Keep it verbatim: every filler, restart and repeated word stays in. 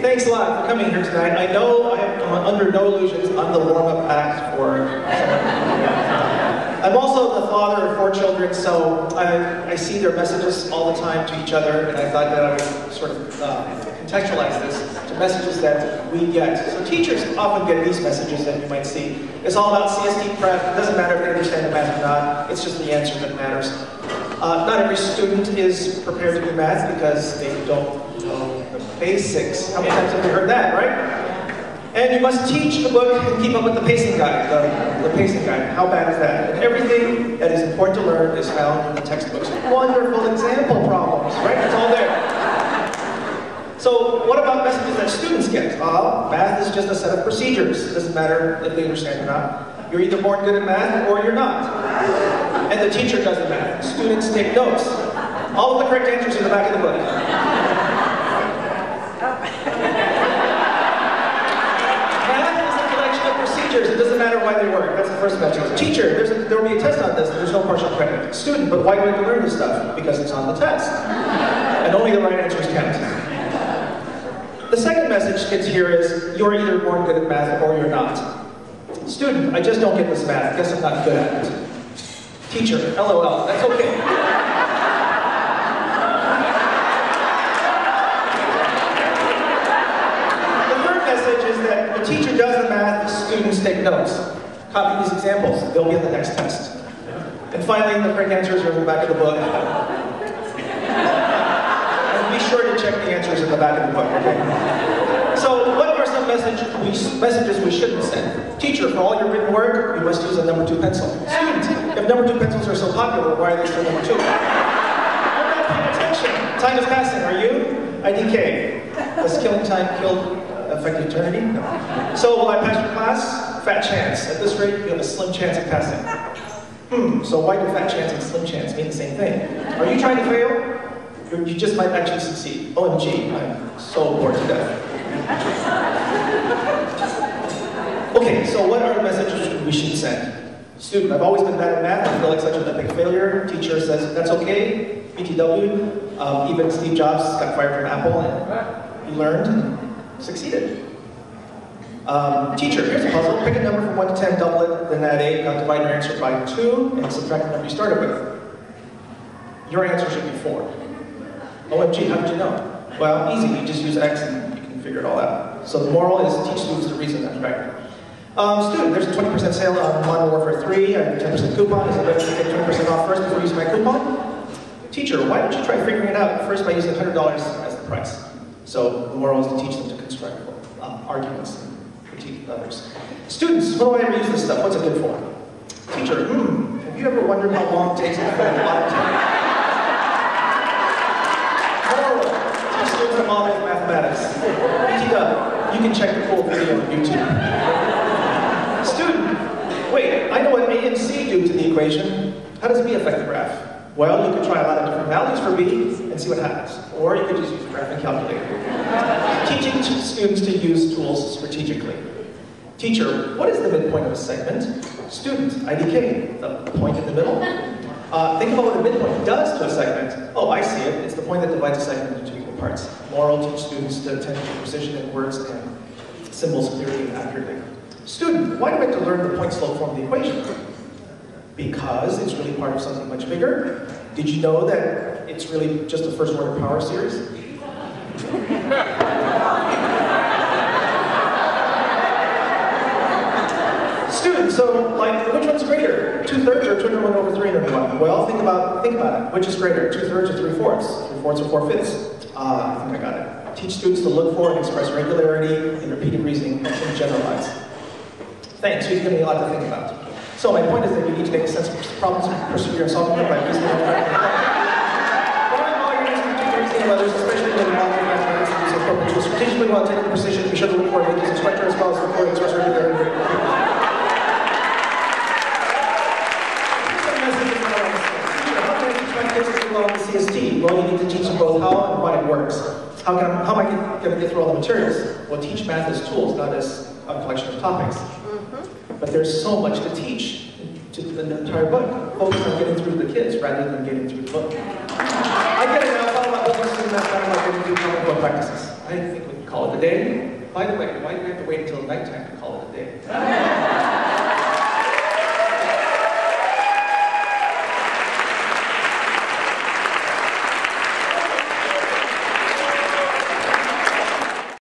thanks a lot for coming here tonight. I know I am under no illusions I'm the warm-up act for I'm also the father of four children, so I, I see their messages all the time to each other, and I thought that I would sort of uh, contextualize this to messages that we get. So teachers often get these messages that you might see. It's all about C S T prep. It doesn't matter if they understand the math or not. It's just the answer that matters. Uh, not every student is prepared to do math because they don't know the basics. How many times have you heard that, right? And you must teach the book and keep up with the pacing guide. The, the pacing guide. How bad is that? And everything that is important to learn is found in the textbooks. Wonderful example problems, right? It's all there. So what about messages that students get? Uh, math is just a set of procedures. It doesn't matter if they understand or not. You're either born good at math or you're not. And the teacher does the math. Students take notes. All of the correct answers in the back of the book. It doesn't matter why they work. That's the first message. Teacher, there's a, there will be a test on this, and there's no partial credit. Student, but why do I have to learn this stuff? Because it's on the test. And only the right answers count. The second message kids hear is, you're either born good at math or you're not. Student, I just don't get this math. Guess I'm not good at it. Teacher, L O L. That's okay. The teacher does the math, the students take notes. Copy these examples, they'll be in the next test. And finally, the correct answers are in the back of the book. And be sure to check the answers in the back of the book, okay? So, what are some message we, messages we shouldn't send? Teacher, for all your written work, you must use a number two pencil. Student, if number two pencils are so popular, why are they still number two? You're not paying attention. Time is passing, are you? I D K. Does killing time kill affect eternity? No. So will I pass your class? Fat chance. At this rate, you have a slim chance of passing. Hmm, so why do fat chance and slim chance mean the same thing? Are you trying to fail? You just might actually succeed. O M G, I'm so bored to death. Okay, so what are the messages we should send? Student, I've always been bad at math. I feel like such an epic failure. Teacher says, that's okay. B T W. Um, even Steve Jobs got fired from Apple, and he learned and succeeded. Um, teacher, here's a puzzle. Pick a number from one to ten, double it, then add eight. Now divide your answer by two, and subtract the number you started with. Your answer should be four. O M G, how did you know? Well, easy. You just use X and you can figure it all out. So the moral is teach students to reason abstractly. Um, student, there's a twenty percent sale on Modern Warfare three. I have a ten percent coupon. Is it better to get twenty percent off first before using my coupon? Teacher, why don't you try figuring it out first by using one hundred dollars as the price? So the moral is to teach them to construct um, arguments and critique others. Students, when do I ever use this stuff? What's it good for? Teacher, hmm, have you ever wondered how long it takes to fill a lot of time? Moral, teach students the model of mathematics. B T W, you can check the full video on YouTube. Student, wait, I know what A and C do to the equation. How does B affect the graph? Well, you could try a lot of different values for B and see what happens. Or you could just use a graphing calculator. Teaching students to use tools strategically. Teacher, what is the midpoint of a segment? Student, I D K, the point in the middle. Uh, think about what a midpoint does to a segment. Oh, I see it. It's the point that divides a segment into equal parts. Moral, teach students to attend to precision in words and symbols clearly and accurately. Student, why do I have to learn the point slope form of the equation? Because it's really part of something much bigger. Did you know that it's really just a first order power series? Students, so like, which one's greater? Two-thirds or two hundred one over three hundred one? Well, think about, think about it. Which is greater, two-thirds or three-fourths? Three-fourths or four-fifths? Ah, I think I got it. Teach students to look for and express regularity in repeated reasoning and generalize. Thanks, you've given me a lot to think about. So my point is that you need to make sense of problems and persevere in solving them by using them. Borrowing all your instinct to reasoning of others, especially when involved in mathematics, use appropriate tools strategically while taking precision. Be sure to look for and make use of structure as well as record and express regularity. C S T? Well, you need to teach them both how and why it works. How, can I, how am I going to get through all the materials? Well, teach math as tools, not as a collection of topics. Mm-hmm. But there's so much to teach to the entire book. Focus on getting through the kids rather than getting through the book. I get it now. It's all about business and math, not about getting through comic book practices. I think we can call it a day. By the way, why do we have to wait until nighttime to call it a day?